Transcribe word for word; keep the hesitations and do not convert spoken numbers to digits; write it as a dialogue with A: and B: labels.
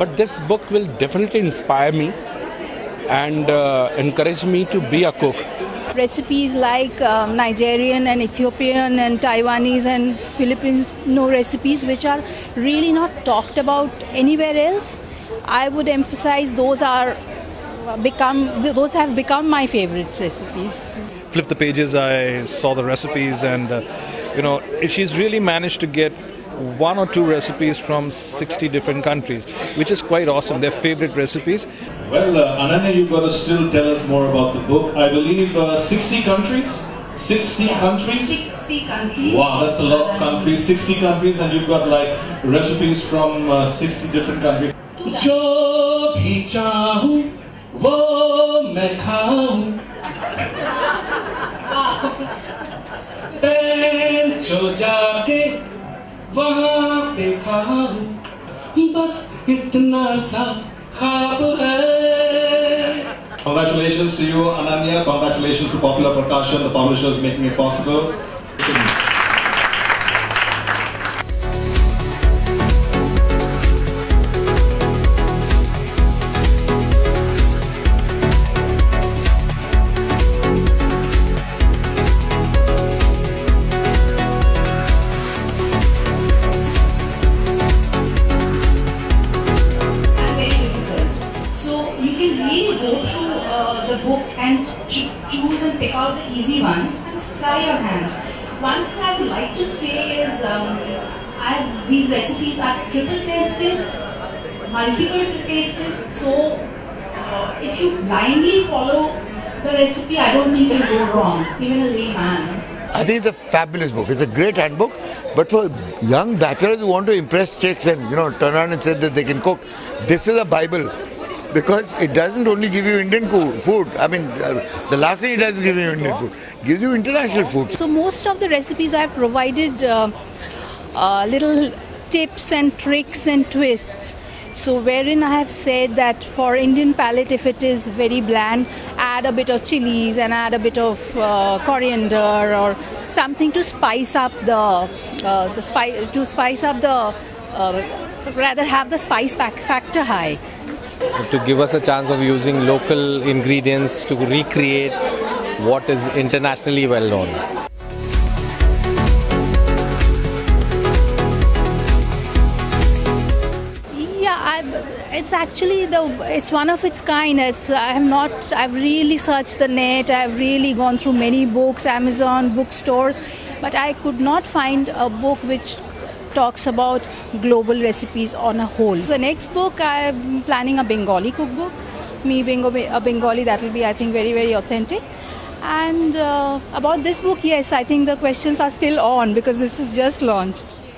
A: that this book will definitely inspire me and uh, encourage me to be a cook.
B: Recipes like um, Nigerian and Ethiopian and Taiwanese and Filipino recipes which are really not talked about anywhere else. I would emphasize those are become those have become my favorite recipes.
C: Flip the pages, I saw the recipes, and uh, you know she's really managed to get one or two recipes from sixty different countries, which is quite awesome. They're favorite recipes.
D: Well, uh, Ananya, you've got to still tell us more about the book. I believe uh, sixty countries? sixty
B: yes,
D: countries?
B: sixty countries.
D: Wow, that's a lot of countries. sixty countries, and you've got like recipes from uh, sixty different countries.
E: जो भी चाहूं वो मैं खाऊं जो जाके वहाँ पे खाऊं बस इतना सा ख्वाब है.
D: Congratulations to you, Ananya. Congratulations to Popular Prakashan, the publishers making it possible.
B: You can really go through uh, the book and ch choose and pick out the easy ones and try your hands. One thing I would like to say is um, I have, these recipes are triple tasted, multiple tasted, so uh, if you blindly follow the recipe, I don't think you'll go wrong, even a layman.
F: I think it's a fabulous book. It's a great handbook, but for young bachelors who want to impress chicks and you know turn around and say that they can cook, this is a Bible. Because it doesn't only give you Indian food. I mean, uh, the last thing it does is give you Indian food. It gives you international food.
B: So most of the recipes I've provided uh, uh, little tips and tricks and twists. So wherein I have said that for Indian palate, if it is very bland, add a bit of chilies and add a bit of uh, coriander or something to spice up the uh, the spice to spice up the uh, rather have the spice pack factor high.
G: To give us a chance of using local ingredients to recreate what is internationally well known.
B: Yeah, I, it's actually the it's one of its kind. It's, I have not. I've really searched the net. I've really gone through many books, Amazon bookstores, but I could not find a book which talks about global recipes on a whole. The next book, I'm planning a Bengali cookbook. Me being a Bengali, that will be, I think, very, very authentic. And uh, about this book, yes, I think the questions are still on because this is just launched.